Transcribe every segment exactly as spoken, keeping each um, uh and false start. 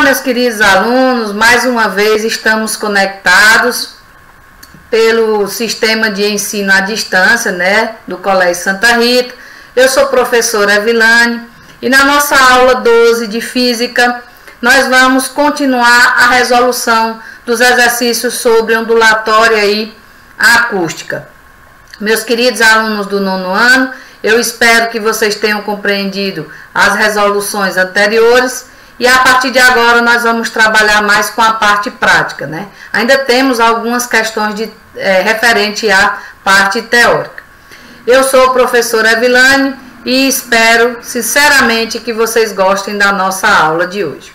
meus queridos alunos, mais uma vez estamos conectados pelo sistema de ensino à distância, né, do Colégio Santa Rita. Eu sou professora Evilane e na nossa aula doze de Física nós vamos continuar a resolução dos exercícios sobre ondulatória e acústica. Meus queridos alunos do nono ano, eu espero que vocês tenham compreendido as resoluções anteriores e a partir de agora nós vamos trabalhar mais com a parte prática, né? Ainda temos algumas questões de, é, referente à parte teórica. Eu sou a professora Evilane e espero sinceramente que vocês gostem da nossa aula de hoje.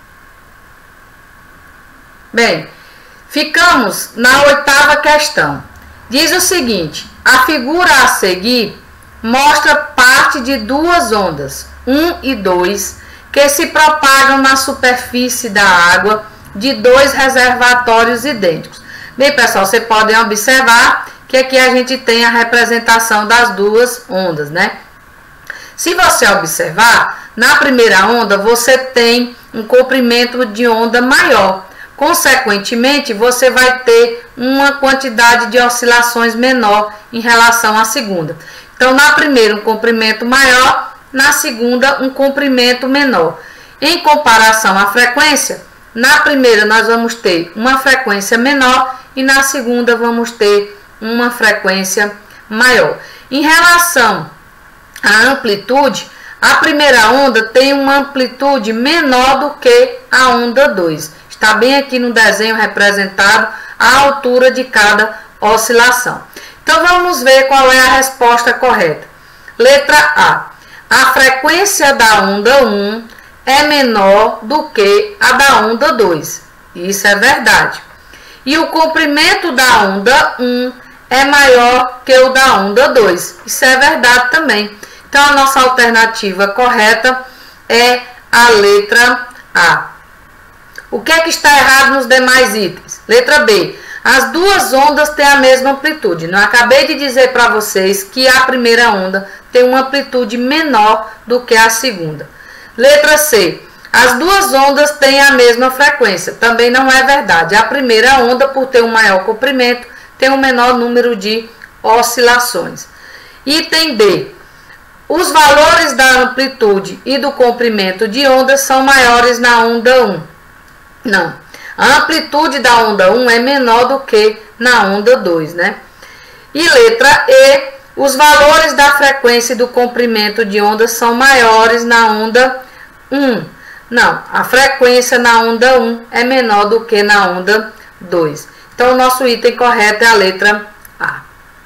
Bem, ficamos na oitava questão. Diz o seguinte: a figura a seguir mostra parte de duas ondas, um e dois, que se propagam na superfície da água de dois reservatórios idênticos. Bem, pessoal, vocês podem observar que aqui a gente tem a representação das duas ondas, né? Se você observar, na primeira onda você tem um comprimento de onda maior. Consequentemente, você vai ter uma quantidade de oscilações menor em relação à segunda. Então, na primeira, um comprimento maior, na segunda, um comprimento menor. Em comparação à frequência, na primeira nós vamos ter uma frequência menor e na segunda vamos ter uma frequência maior. Em relação à amplitude, a primeira onda tem uma amplitude menor do que a onda dois. Está bem aqui no desenho representado a altura de cada oscilação. Então, vamos ver qual é a resposta correta. Letra A. A frequência da onda um é menor do que a da onda dois. Isso é verdade. E o comprimento da onda um é maior que o da onda dois. Isso é verdade também. Então, a nossa alternativa correta é a letra A. O que é que está errado nos demais itens? Letra B. As duas ondas têm a mesma amplitude. Eu acabei de dizer para vocês que a primeira onda tem uma amplitude menor do que a segunda. Letra C. As duas ondas têm a mesma frequência. Também não é verdade. A primeira onda, por ter um maior comprimento, tem um menor número de oscilações. Item D. Os valores da amplitude e do comprimento de ondas são maiores na onda um. Não. A amplitude da onda um é menor do que na onda dois, né? E letra E. Os valores da frequência e do comprimento de ondas são maiores na onda um. Não, a frequência na onda um é menor do que na onda dois. Então, o nosso item correto é a letra A.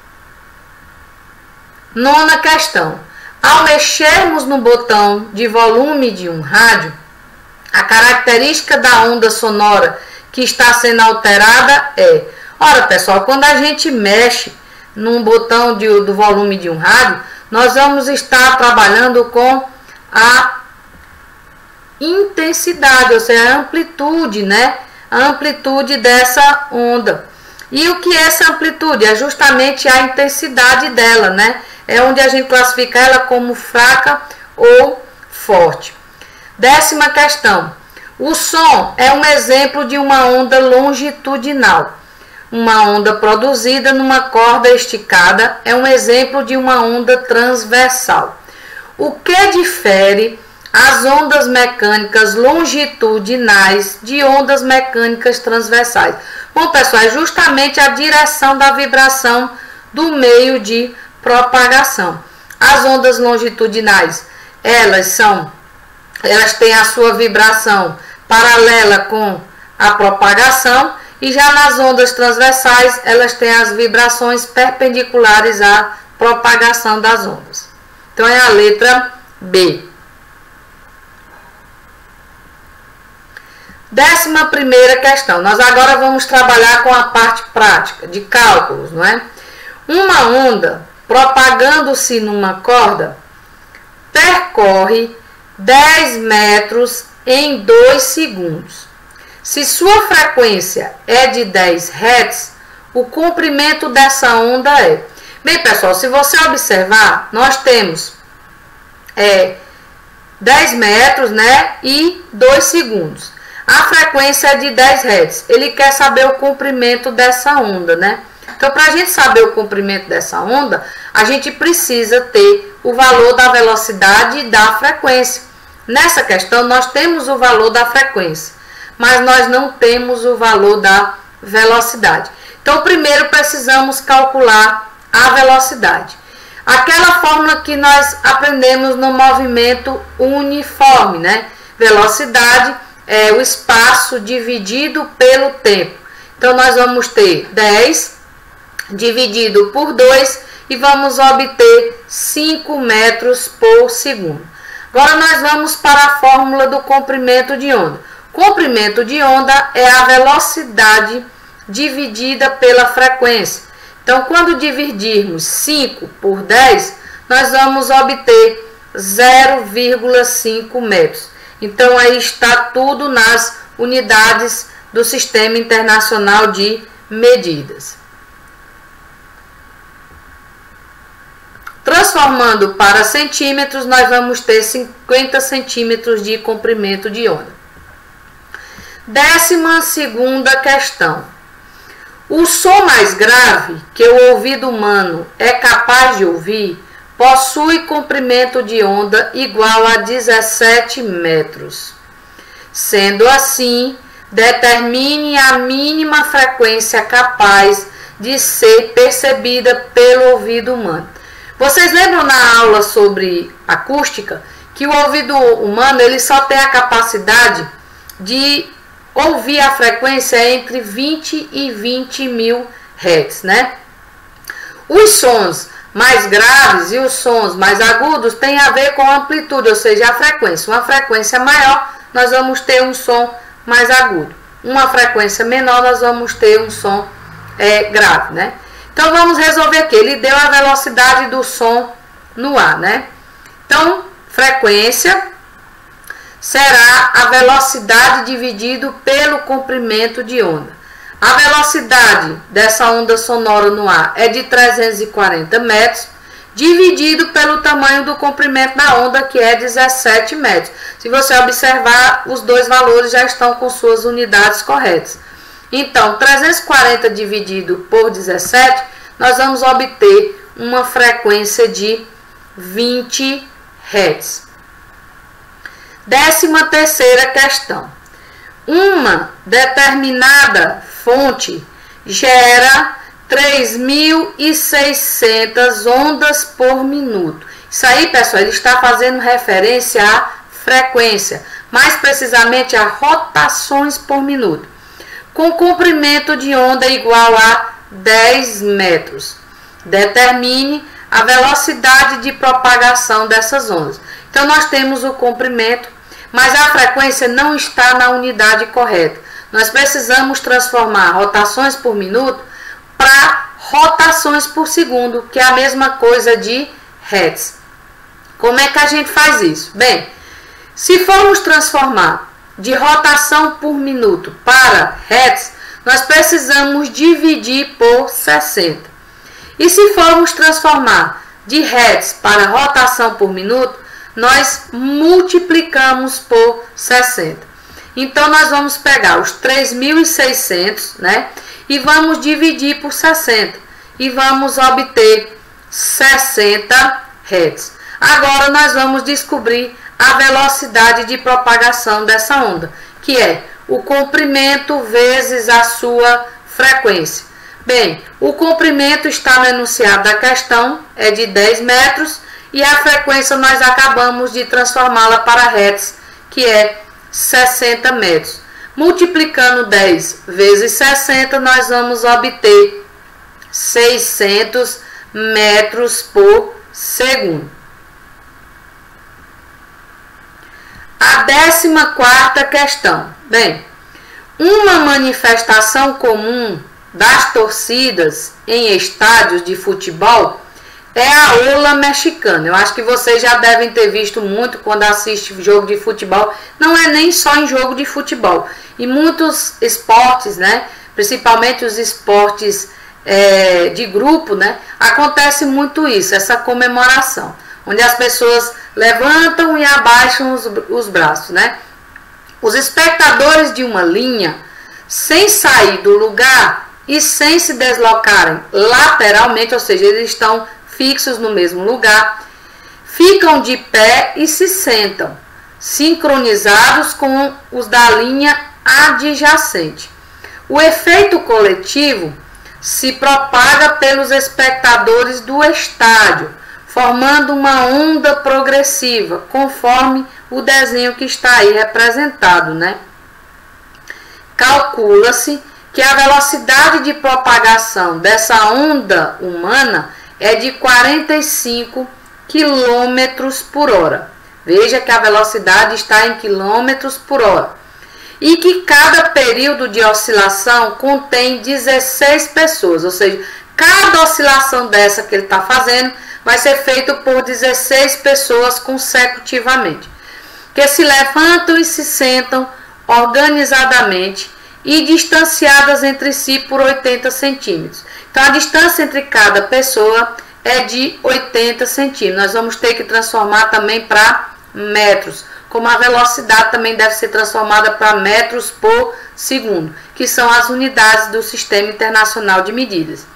Nona questão. Ao mexermos no botão de volume de um rádio, a característica da onda sonora que está sendo alterada é... Ora, pessoal, quando a gente mexe num botão de, do volume de um rádio, nós vamos estar trabalhando com a intensidade, ou seja, a amplitude, né? A amplitude dessa onda. E o que é essa amplitude? É justamente a intensidade dela, né? É onde a gente classifica ela como fraca ou forte. Décima questão. O som é um exemplo de uma onda longitudinal. Uma onda produzida numa corda esticada é um exemplo de uma onda transversal. O que difere as ondas mecânicas longitudinais de ondas mecânicas transversais? Bom, pessoal, é justamente a direção da vibração do meio de propagação. As ondas longitudinais, elas são, elas têm a sua vibração paralela com a propagação, e já nas ondas transversais, elas têm as vibrações perpendiculares à propagação das ondas. Então, é a letra B. Décima primeira questão. Nós agora vamos trabalhar com a parte prática, de cálculos, não é? Uma onda, propagando-se numa corda, percorre dez metros em dois segundos. Se sua frequência é de dez hertz, o comprimento dessa onda é... Bem, pessoal, se você observar, nós temos é, dez metros, né, e dois segundos. A frequência é de dez hertz. Ele quer saber o comprimento dessa onda, né? Então, para a gente saber o comprimento dessa onda, a gente precisa ter o valor da velocidade e da frequência. Nessa questão, nós temos o valor da frequência, mas nós não temos o valor da velocidade. Então, primeiro precisamos calcular a velocidade. Aquela fórmula que nós aprendemos no movimento uniforme, né? Velocidade é o espaço dividido pelo tempo. Então, nós vamos ter dez dividido por dois e vamos obter cinco metros por segundo. Agora, nós vamos para a fórmula do comprimento de onda. Comprimento de onda é a velocidade dividida pela frequência. Então, quando dividirmos cinco por dez, nós vamos obter zero vírgula cinco metros. Então, aí está tudo nas unidades do Sistema Internacional de Medidas. Transformando para centímetros, nós vamos ter cinquenta centímetros de comprimento de onda. Décima segunda questão. O som mais grave que o ouvido humano é capaz de ouvir possui comprimento de onda igual a dezessete metros. Sendo assim, determine a mínima frequência capaz de ser percebida pelo ouvido humano. Vocês lembram na aula sobre acústica que o ouvido humano ele só tem a capacidade de ouvir a frequência entre vinte e vinte mil hertz, né? Os sons mais graves e os sons mais agudos têm a ver com a amplitude, ou seja, a frequência. Uma frequência maior, nós vamos ter um som mais agudo. Uma frequência menor, nós vamos ter um som é, grave, né? Então, vamos resolver aqui. Ele deu a velocidade do som no ar, né? Então, frequência será a velocidade dividido pelo comprimento de onda. A velocidade dessa onda sonora no ar é de trezentos e quarenta metros, dividido pelo tamanho do comprimento da onda, que é dezessete metros. Se você observar, os dois valores já estão com suas unidades corretas. Então, trezentos e quarenta dividido por dezessete, nós vamos obter uma frequência de vinte hertz. Décima terceira questão. Uma determinada fonte gera três mil e seiscentas ondas por minuto. Isso aí, pessoal, ele está fazendo referência à frequência, mais precisamente a rotações por minuto, com comprimento de onda igual a dez metros. Determine a velocidade de propagação dessas ondas. Então, nós temos o comprimento, mas a frequência não está na unidade correta. Nós precisamos transformar rotações por minuto para rotações por segundo, que é a mesma coisa de hertz. Como é que a gente faz isso? Bem, se formos transformar de rotação por minuto para hertz, nós precisamos dividir por sessenta. E se formos transformar de hertz para rotação por minuto, nós multiplicamos por sessenta. Então, nós vamos pegar os três mil e seiscentos, né? E vamos dividir por sessenta. E vamos obter sessenta hertz. Agora, nós vamos descobrir a velocidade de propagação dessa onda, que é o comprimento vezes a sua frequência. Bem, o comprimento está no enunciado da questão, é de dez metros, e a frequência nós acabamos de transformá-la para hertz, que é sessenta metros. Multiplicando dez vezes sessenta, nós vamos obter seiscentos metros por segundo. A décima quarta questão. Bem, uma manifestação comum das torcidas em estádios de futebol é a ola mexicana. Eu acho que vocês já devem ter visto muito quando assistem jogo de futebol. Não é nem só em jogo de futebol. Em muitos esportes, né? Principalmente os esportes é, de grupo, né? Acontece muito isso, essa comemoração, onde as pessoas levantam e abaixam os, os braços, né? Os espectadores de uma linha, sem sair do lugar e sem se deslocarem lateralmente, ou seja, eles estão fixos no mesmo lugar, ficam de pé e se sentam, sincronizados com os da linha adjacente. O efeito coletivo se propaga pelos espectadores do estádio, formando uma onda progressiva, conforme o desenho que está aí representado, né? Calcula-se que a velocidade de propagação dessa onda humana é de quarenta e cinco quilômetros por hora. Veja que a velocidade está em quilômetros por hora. E que cada período de oscilação contém dezesseis pessoas, ou seja, cada oscilação dessa que ele está fazendo vai ser feito por dezesseis pessoas consecutivamente, que se levantam e se sentam organizadamente e distanciadas entre si por oitenta centímetros. Então, a distância entre cada pessoa é de oitenta centímetros. Nós vamos ter que transformar também para metros, como a velocidade também deve ser transformada para metros por segundo, que são as unidades do Sistema Internacional de Medidas.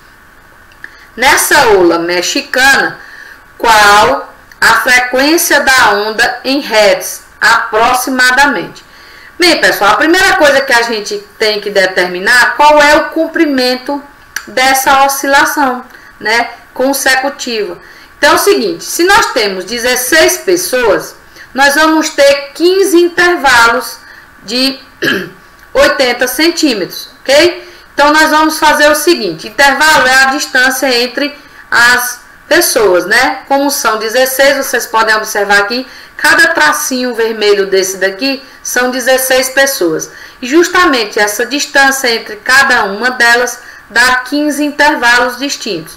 Nessa ola mexicana, qual a frequência da onda em hertz, aproximadamente? Bem, pessoal, a primeira coisa que a gente tem que determinar qual é o comprimento dessa oscilação, né, consecutiva. Então é o seguinte, se nós temos dezesseis pessoas, nós vamos ter quinze intervalos de oitenta centímetros, ok? Então nós vamos fazer o seguinte, intervalo é a distância entre as pessoas, né? Como são dezesseis, vocês podem observar aqui, cada tracinho vermelho desse daqui são dezesseis pessoas. E justamente essa distância entre cada uma delas dá quinze intervalos distintos.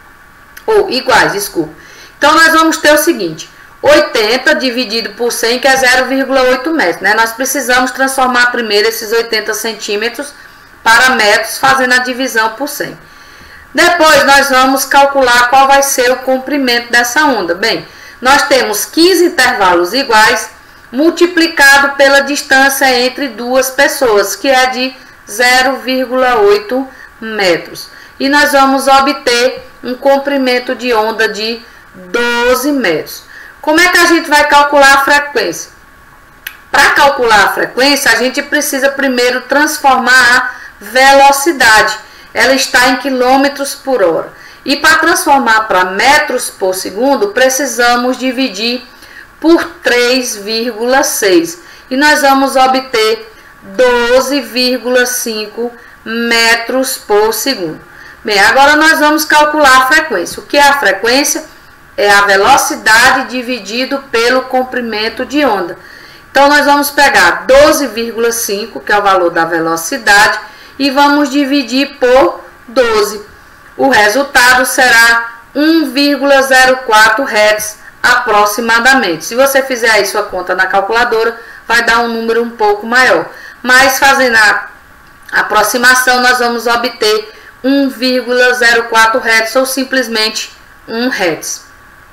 Ou iguais, desculpa. Então nós vamos ter o seguinte, oitenta dividido por cem, que é zero vírgula oito metros, né? Nós precisamos transformar primeiro esses oitenta centímetros para metros, fazendo a divisão por cem. Depois nós vamos calcular qual vai ser o comprimento dessa onda. Bem, nós temos quinze intervalos iguais multiplicado pela distância entre duas pessoas, que é de zero vírgula oito metros. E nós vamos obter um comprimento de onda de doze metros. Como é que a gente vai calcular a frequência? Para calcular a frequência, a gente precisa primeiro transformar a velocidade. Ela está em quilômetros por hora. E para transformar para metros por segundo, precisamos dividir por três vírgula seis. E nós vamos obter doze vírgula cinco metros por segundo. Bem, agora nós vamos calcular a frequência. O que é a frequência? É a velocidade dividido pelo comprimento de onda. Então, nós vamos pegar doze vírgula cinco, que é o valor da velocidade, e vamos dividir por doze. O resultado será um vírgula zero quatro hertz aproximadamente. Se você fizer aí sua conta na calculadora, vai dar um número um pouco maior. Mas fazendo a aproximação, nós vamos obter um vírgula zero quatro hertz ou simplesmente um hertz.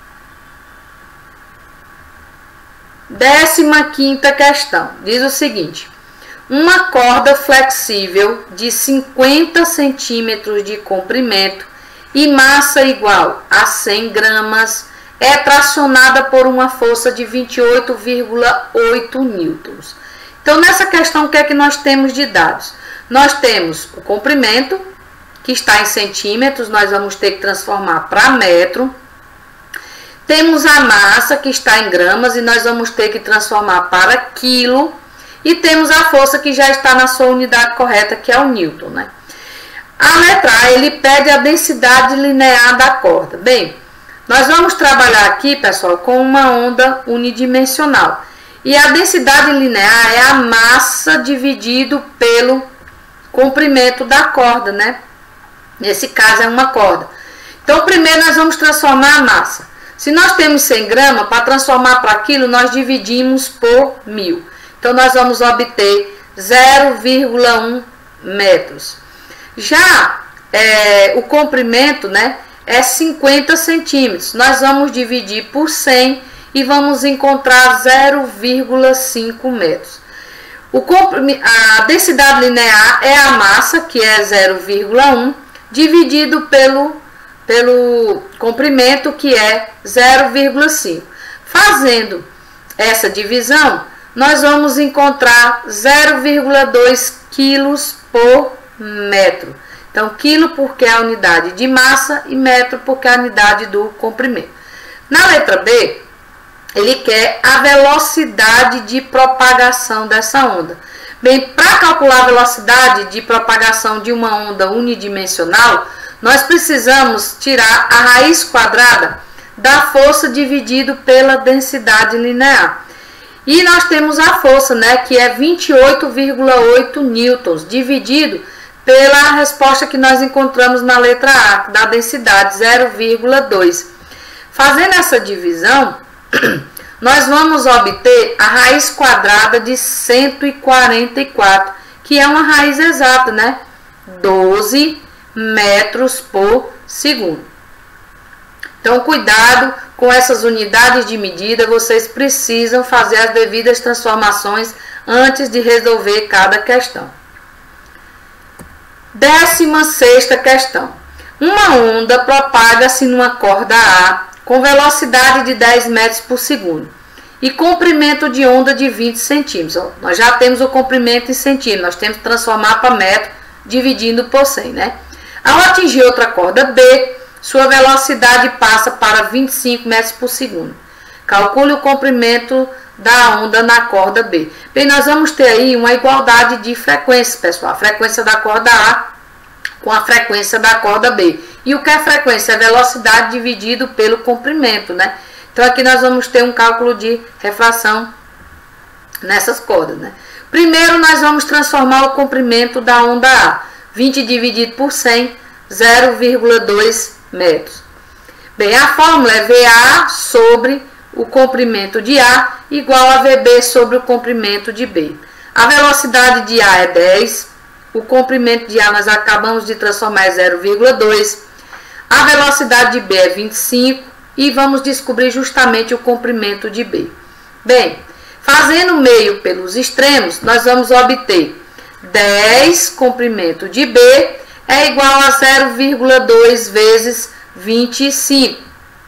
Décima quinta questão, diz o seguinte: uma corda flexível de cinquenta centímetros de comprimento e massa igual a cem gramas é tracionada por uma força de vinte e oito vírgula oito newtons. Então, nessa questão, o que é que nós temos de dados? Nós temos o comprimento, que está em centímetros, nós vamos ter que transformar para metro. Temos a massa, que está em gramas, e nós vamos ter que transformar para quilo. E temos a força, que já está na sua unidade correta, que é o newton, né? A letra A, ele pede a densidade linear da corda. Bem, nós vamos trabalhar aqui, pessoal, com uma onda unidimensional. E a densidade linear é a massa dividido pelo comprimento da corda, né? Nesse caso é uma corda. Então, primeiro nós vamos transformar a massa. Se nós temos cem gramas, para transformar para quilo, nós dividimos por mil. Então, nós vamos obter zero vírgula um metros. Já é, o comprimento, né, é cinquenta centímetros. Nós vamos dividir por cem e vamos encontrar zero vírgula cinco metros. O a densidade linear é a massa, que é zero vírgula um, dividido pelo, pelo comprimento, que é zero vírgula cinco. Fazendo essa divisão, nós vamos encontrar zero vírgula dois quilos por metro. Então, quilo porque é a unidade de massa e metro porque é a unidade do comprimento. Na letra B, ele quer a velocidade de propagação dessa onda. Bem, para calcular a velocidade de propagação de uma onda unidimensional, nós precisamos tirar a raiz quadrada da força dividido pela densidade linear. E nós temos a força, né, que é vinte e oito vírgula oito newtons, dividido pela resposta que nós encontramos na letra A, da densidade zero vírgula dois. Fazendo essa divisão, nós vamos obter a raiz quadrada de cento e quarenta e quatro, que é uma raiz exata, né? doze metros por segundo. Então, cuidado com essas unidades de medida, vocês precisam fazer as devidas transformações antes de resolver cada questão. Décima sexta questão. Uma onda propaga-se numa corda A com velocidade de dez metros por segundo e comprimento de onda de vinte centímetros. Nós já temos o comprimento em centímetros, nós temos que transformar para metro dividindo por cem, né? Ao atingir outra corda B, sua velocidade passa para vinte e cinco metros por segundo. Calcule o comprimento da onda na corda B. Bem, nós vamos ter aí uma igualdade de frequências, pessoal. A frequência da corda A com a frequência da corda B. E o que é frequência? É velocidade dividido pelo comprimento, né? Então, aqui nós vamos ter um cálculo de refração nessas cordas, né? Primeiro, nós vamos transformar o comprimento da onda A. vinte dividido por cem, zero vírgula dois metros. Bem, a fórmula é V A sobre o comprimento de A igual a V B sobre o comprimento de B. A velocidade de A é dez, o comprimento de A nós acabamos de transformar em zero vírgula dois, a velocidade de B é vinte e cinco e vamos descobrir justamente o comprimento de B. Bem, fazendo o meio pelos extremos, nós vamos obter dez comprimento de B é igual a zero vírgula dois vezes vinte e cinco.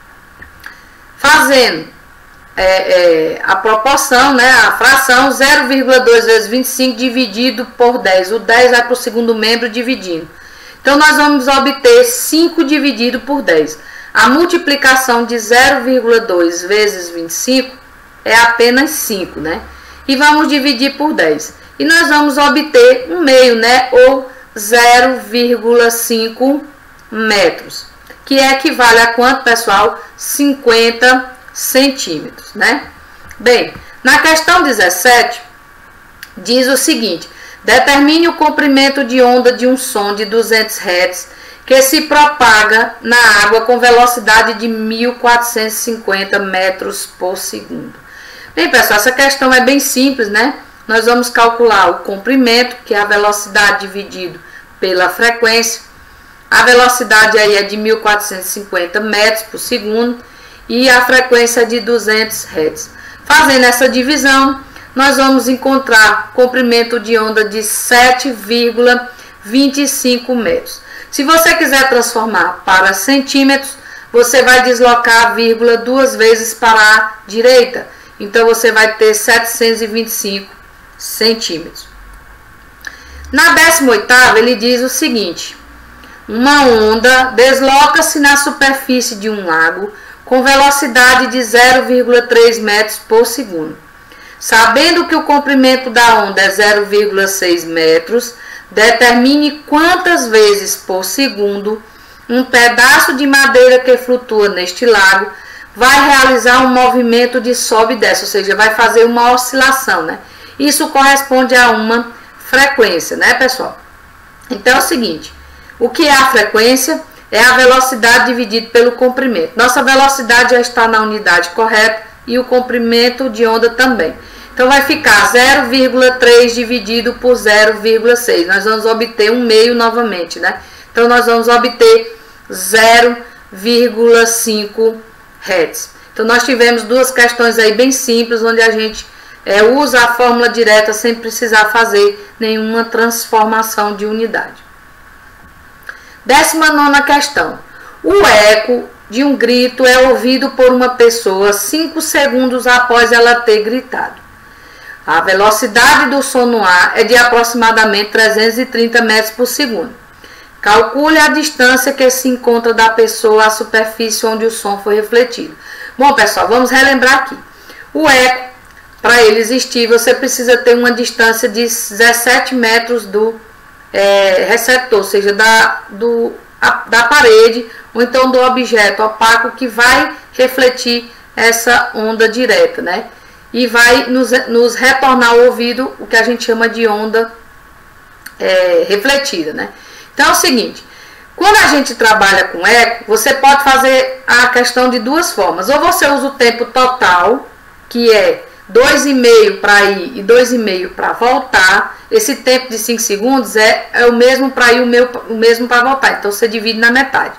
Fazendo é, é, a proporção, né, a fração, zero vírgula dois vezes vinte e cinco dividido por dez. O dez vai para o segundo membro dividindo. Então, nós vamos obter cinco dividido por dez. A multiplicação de zero vírgula dois vezes vinte e cinco é apenas cinco, né? E vamos dividir por dez. E nós vamos obter um meio, né? Ou zero vírgula cinco metros. Que equivale a quanto, pessoal? cinquenta centímetros, né? Bem, na questão dezessete, diz o seguinte: determine o comprimento de onda de um som de duzentos hertz que se propaga na água com velocidade de mil quatrocentos e cinquenta metros por segundo. Bem, pessoal, essa questão é bem simples, né? Nós vamos calcular o comprimento, que é a velocidade dividido pela frequência. A velocidade aí é de mil quatrocentos e cinquenta metros por segundo e a frequência é de duzentos hertz. Fazendo essa divisão, nós vamos encontrar comprimento de onda de sete vírgula vinte e cinco metros. Se você quiser transformar para centímetros, você vai deslocar a vírgula duas vezes para a direita. Então, você vai ter setecentos e vinte e cinco centímetros. Na décima oitava, ele diz o seguinte: uma onda desloca-se na superfície de um lago com velocidade de zero vírgula três metros por segundo. Sabendo que o comprimento da onda é zero vírgula seis metros, determine quantas vezes por segundo um pedaço de madeira que flutua neste lago vai realizar um movimento de sobe e desce, ou seja, vai fazer uma oscilação, né? Isso corresponde a uma frequência, né, pessoal? Então é o seguinte: o que é a frequência? É a velocidade dividida pelo comprimento. Nossa velocidade já está na unidade correta e o comprimento de onda também. Então, vai ficar zero vírgula três dividido por zero vírgula seis. Nós vamos obter um meio novamente, né? Então, nós vamos obter zero vírgula cinco hertz. Então, nós tivemos duas questões aí bem simples, onde a gente é, usa a fórmula direta sem precisar fazer nenhuma transformação de unidade. Décima nona questão. O eco de um grito é ouvido por uma pessoa cinco segundos após ela ter gritado. A velocidade do som no ar é de aproximadamente trezentos e trinta metros por segundo. Calcule a distância que se encontra da pessoa à superfície onde o som foi refletido. Bom, pessoal, vamos relembrar aqui. O eco, para ele existir, você precisa ter uma distância de dezessete metros do é, receptor, ou seja, da, do, a, da parede ou então do objeto opaco que vai refletir essa onda direta, né? E vai nos, nos retornar ao ouvido o que a gente chama de onda é, refletida, né? Então é o seguinte, quando a gente trabalha com eco, você pode fazer a questão de duas formas. Ou você usa o tempo total, que é dois e meio para ir e dois e meio para voltar. Esse tempo de cinco segundos é, é o mesmo para ir, o, meu, o mesmo para voltar. Então você divide na metade.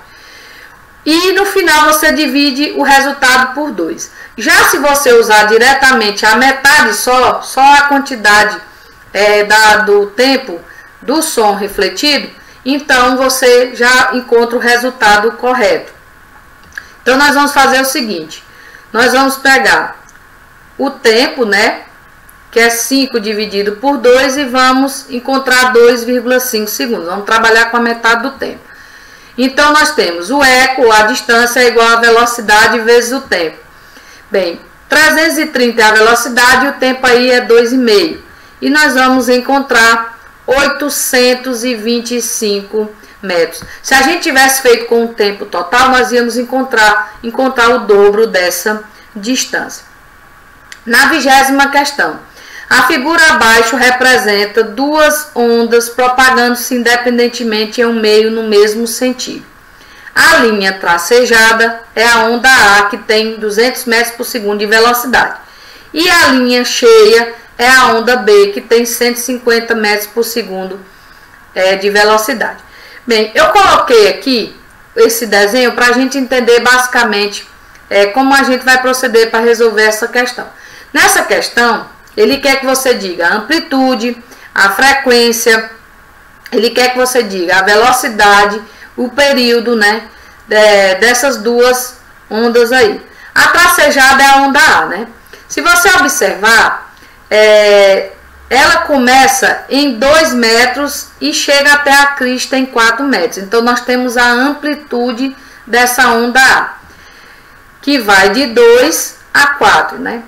E no final você divide o resultado por dois. Já se você usar diretamente a metade só, só a quantidade é, da, do tempo do som refletido, então você já encontra o resultado correto. Então nós vamos fazer o seguinte, nós vamos pegar o tempo, né, que é cinco dividido por dois e vamos encontrar dois vírgula cinco segundos. Vamos trabalhar com a metade do tempo. Então nós temos o eco, a distância é igual a velocidade vezes o tempo. Bem, trezentos e trinta é a velocidade e o tempo aí é dois e meio. E nós vamos encontrar oitocentos e vinte e cinco metros. Se a gente tivesse feito com o tempo total, nós íamos encontrar, encontrar o dobro dessa distância. Na vigésima questão, a figura abaixo representa duas ondas propagando-se independentemente em um meio no mesmo sentido. A linha tracejada é a onda A, que tem duzentos metros por segundo de velocidade. E a linha cheia é a onda B, que tem cento e cinquenta metros por segundo é, de velocidade. Bem, eu coloquei aqui esse desenho para a gente entender basicamente é, como a gente vai proceder para resolver essa questão. Nessa questão, ele quer que você diga a amplitude, a frequência, ele quer que você diga a velocidade, o período, né, é, dessas duas ondas aí. A tracejada é a onda A, né? Se você observar, é, ela começa em dois metros e chega até a crista em quatro metros. Então, nós temos a amplitude dessa onda A, que vai de dois a quatro, né?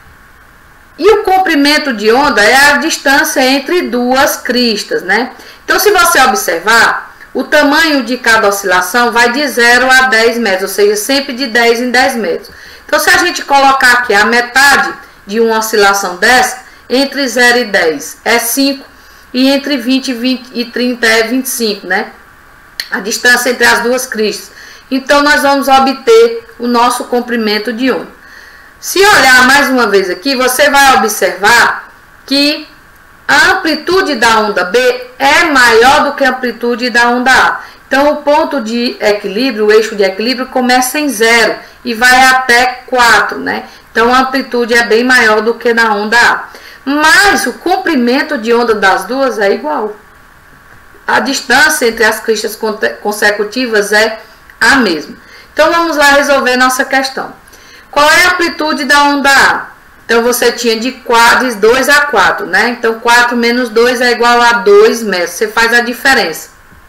E o comprimento de onda é a distância entre duas cristas, né? Então, se você observar, o tamanho de cada oscilação vai de zero a dez metros, ou seja, sempre de dez em dez metros. Então, se a gente colocar aqui a metade de uma oscilação dessa, entre zero e dez é cinco, e entre vinte, vinte e trinta é vinte e cinco, né? A distância entre as duas cristas. Então, nós vamos obter o nosso comprimento de onda. Se olhar mais uma vez aqui, você vai observar que a amplitude da onda B é maior do que a amplitude da onda A. Então, o ponto de equilíbrio, o eixo de equilíbrio, começa em zero e vai até quatro, né? Então, a amplitude é bem maior do que na onda A. Mas o comprimento de onda das duas é igual. A distância entre as cristas consecutivas é a mesma. Então, vamos lá resolver nossa questão. Qual é a amplitude da onda A? Então, você tinha de dois a quatro, né? Então, quatro menos dois é igual a dois metros. Você faz a diferença.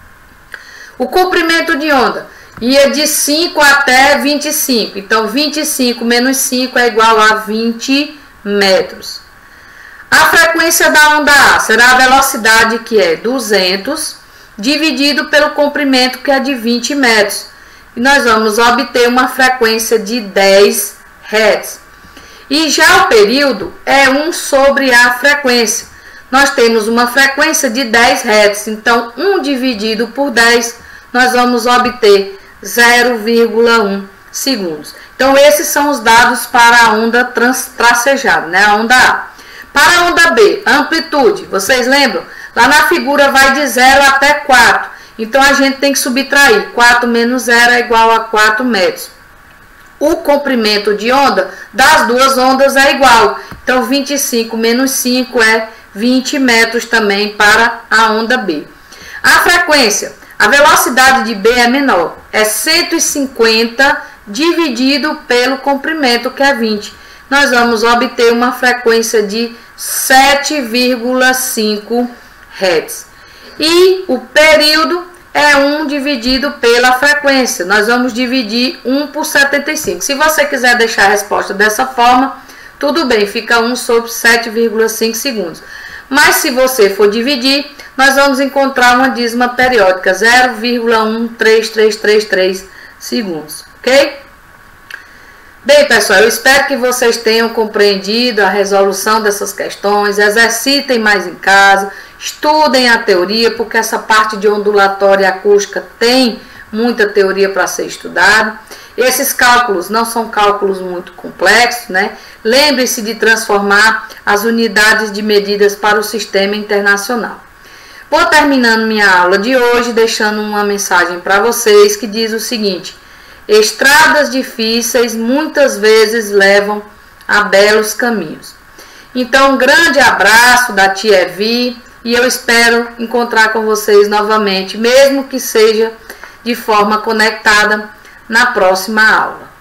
O comprimento de onda ia de cinco até vinte e cinco. Então, vinte e cinco menos cinco é igual a vinte metros. A frequência da onda A será a velocidade, que é duzentos, dividido pelo comprimento, que é de vinte metros. E nós vamos obter uma frequência de dez hertz. E já o período é um sobre a frequência. Nós temos uma frequência de dez hertz, então um dividido por dez, nós vamos obter zero vírgula um segundos. Então esses são os dados para a onda tracejada, né? A onda A. Para a onda B, a amplitude, vocês lembram? Lá na figura vai de zero até quatro. Então, a gente tem que subtrair. quatro menos zero é igual a quatro metros. o comprimento de onda das duas ondas é igual. Então, vinte e cinco menos cinco é vinte metros também para a onda B. A frequência, a velocidade de B é menor, é cento e cinquenta dividido pelo comprimento, que é vinte. Nós vamos obter uma frequência de sete vírgula cinco hertz. E o período é um dividido pela frequência. Nós vamos dividir um por setenta e cinco. Se você quiser deixar a resposta dessa forma, tudo bem, fica um sobre sete vírgula cinco segundos. Mas se você for dividir, nós vamos encontrar uma dízima periódica, zero vírgula um três três três três segundos, ok? Bem, pessoal, eu espero que vocês tenham compreendido a resolução dessas questões, exercitem mais em casa, estudem a teoria, porque essa parte de ondulatória acústica tem muita teoria para ser estudada. Esses cálculos não são cálculos muito complexos, né? Lembre-se de transformar as unidades de medidas para o sistema internacional. Vou terminando minha aula de hoje, deixando uma mensagem para vocês que diz o seguinte: estradas difíceis muitas vezes levam a belos caminhos. Então, um grande abraço da tia Evi e eu espero encontrar com vocês novamente, mesmo que seja de forma conectada, na próxima aula.